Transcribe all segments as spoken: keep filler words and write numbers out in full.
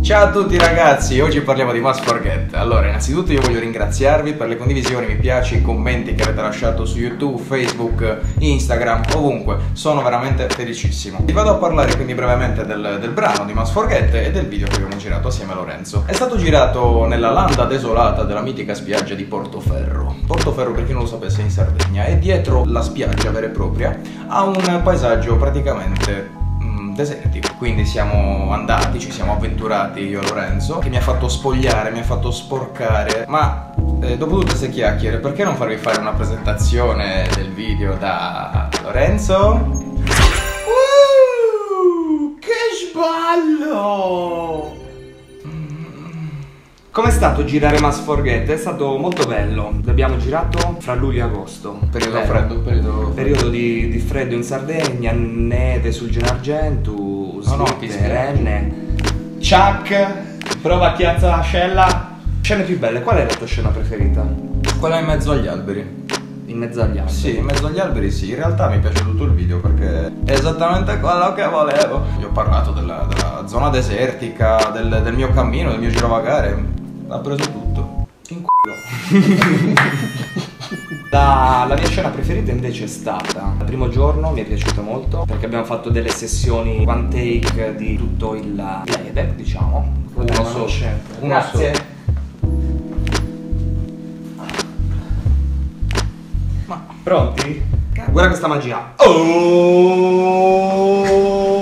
Ciao a tutti ragazzi, oggi parliamo di Must Forget. Allora, innanzitutto io voglio ringraziarvi per le condivisioni, mi piace, i commenti che avete lasciato su YouTube, Facebook, Instagram, ovunque. Sono veramente felicissimo. Vi vado a parlare quindi brevemente del, del brano di Must Forget e del video che abbiamo girato assieme a Lorenzo. È stato girato nella landa desolata della mitica spiaggia di Portoferro. Portoferro, per chi non lo sapesse, è in Sardegna, e dietro la spiaggia vera e propria ha un paesaggio praticamente desertico. Quindi siamo andati, ci siamo avventurati io e Lorenzo, che mi ha fatto spogliare, mi ha fatto sporcare. Ma eh, dopo tutte queste chiacchiere, perché non farvi fare una presentazione del video da Lorenzo? Uh, che sballo! Com'è stato girare Must Forget? È stato molto bello. L'abbiamo girato fra luglio e agosto. Periodo Bello. freddo, periodo freddo. Periodo di, di freddo in Sardegna, neve sul Gennargentu, No, no, slitte, renne. Chuck, prova a chiazza l'ascella. Scene più belle, qual è la tua scena preferita? Quella in mezzo agli alberi. In mezzo agli alberi? Sì, in mezzo agli alberi sì, in realtà mi piace tutto il video perché è esattamente quello che volevo. Io ho parlato della, della zona desertica, del, del mio cammino, del mio girovagare. Ha preso tutto. In culo. La, la mia scena preferita invece è stata il primo giorno, mi è piaciuta molto perché abbiamo fatto delle sessioni one take di tutto il playback, diciamo. Uno solo. Uno Grazie. solo. Ma pronti? Guarda questa magia. Oh!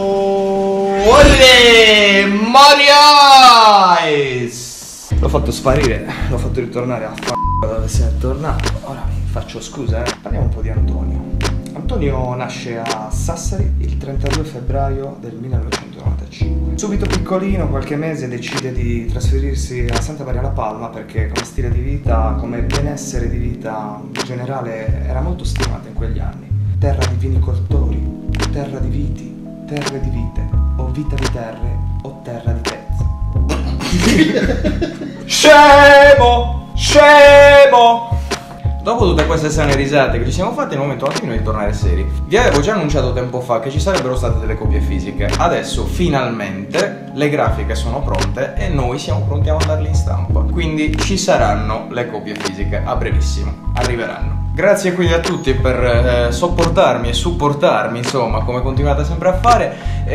Olè! Mario Ice! L'ho fatto sparire, l'ho fatto ritornare a f***o dove si è tornato. Ora vi faccio scusa, eh. Parliamo un po' di Antonio. Antonio nasce a Sassari il trentadue febbraio del millenovecentonovantacinque. Subito piccolino, qualche mese, decide di trasferirsi a Santa Maria la Palma perché come stile di vita, come benessere di vita in generale era molto stimata in quegli anni. Terra di vinicoltori, terra di viti, terre di vite, o vita di terre, o terra di pezzi. Scemo! Scemo! Dopo tutte queste sane risate che ci siamo fatte, è il momento un attimino di tornare seri. Vi avevo già annunciato tempo fa che ci sarebbero state delle copie fisiche. Adesso finalmente le grafiche sono pronte e noi siamo pronti a mandarle in stampa. Quindi ci saranno le copie fisiche a brevissimo, arriveranno. Grazie quindi a tutti per eh, sopportarmi e supportarmi, insomma, come continuate sempre a fare.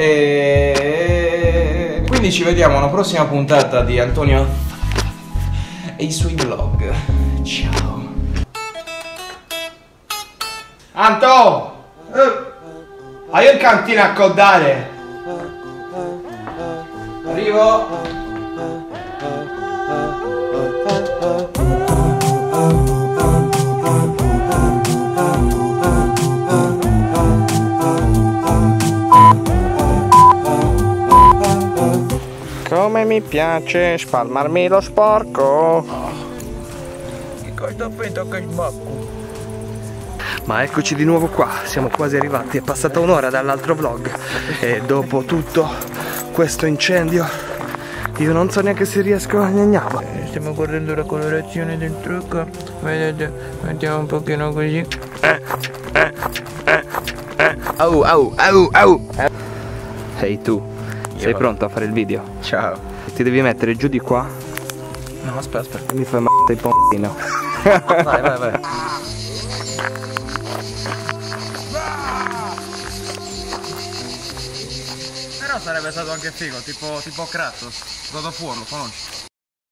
E quindi ci vediamo alla prossima puntata di Antonio e i suoi vlog. Ciao. Anto! Eh, hai un cantino a codare? Arrivo. Come mi piace spalmarmi lo sporco. Che cosa penso che sbacco? Ma eccoci di nuovo qua, siamo quasi arrivati, è passata un'ora dall'altro vlog e dopo tutto questo incendio io non so neanche se riesco a gnagnare. Eh, stiamo guardando la colorazione del trucco, vedete, mettiamo un pochino così. Eh, eh, eh, eh. Au, au, au, au. Ehi hey, tu, sei Io. pronto a fare il video? Ciao. Ti devi mettere giù di qua. No, aspetta, aspetta. Mi fai m***a il pompino. Vai, vai, vai. Però sarebbe stato anche figo, tipo, tipo Kratos. God of War, lo conosci?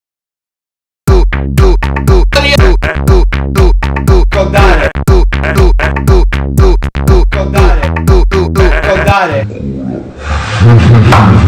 Codare! Codare! Codare!